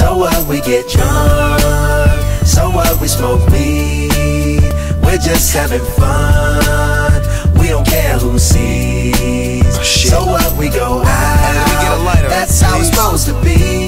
So what, we get drunk. So what, we smoke weed. We're just having fun. We don't care who sees. So what, we go out. That's how it's supposed to be.